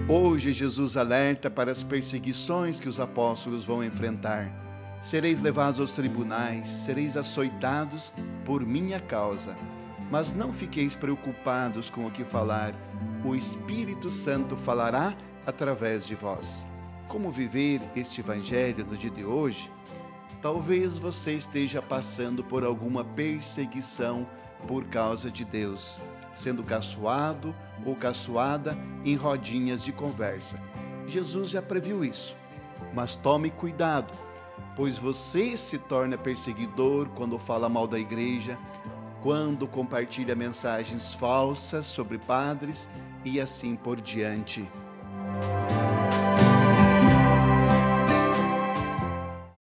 Hoje Jesus alerta para as perseguições que os apóstolos vão enfrentar. Sereis levados aos tribunais, sereis açoitados por minha causa. Mas não fiqueis preocupados com o que falar. O Espírito Santo falará através de vós. Como viver este evangelho no dia de hoje? Talvez você esteja passando por alguma perseguição por causa de Deus, sendo caçoado ou caçoada em rodinhas de conversa. Jesus já previu isso, mas tome cuidado, pois você se torna perseguidor quando fala mal da igreja, quando compartilha mensagens falsas sobre padres e assim por diante.